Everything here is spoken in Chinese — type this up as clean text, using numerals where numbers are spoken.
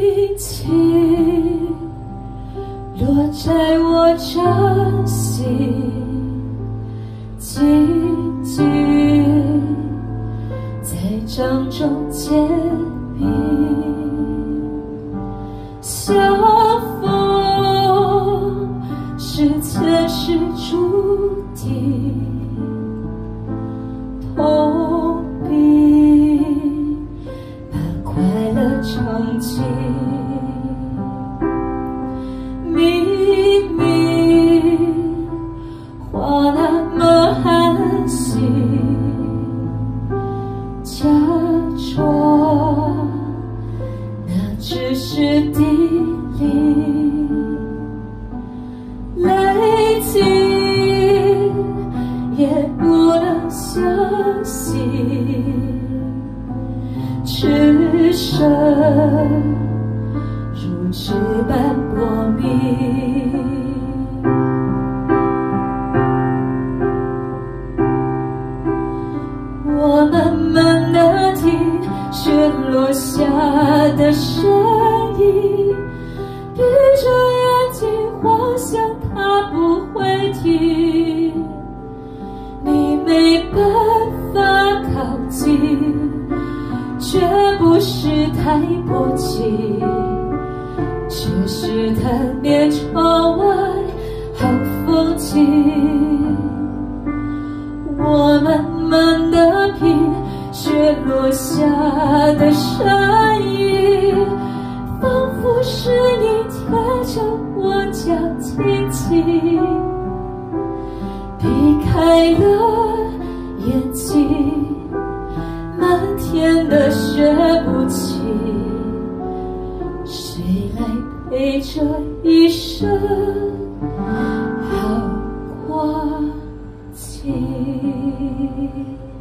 情落在我掌心，静静在掌中结冰。相逢是前世注定，痛并把快乐尝尽。明明话那么寒心，假装那只是地理，泪尽也不能相信，只剩如纸般薄命。我慢慢地听雪落下的声音，闭着眼睛幻想它不会停。你没办法靠近，却不是太薄情，只是贪恋窗外好风景。我慢慢地品雪落下的声音，仿佛是你贴着我脚轻轻避开了眼睛，漫天的雪不停，谁来陪这一生好光景？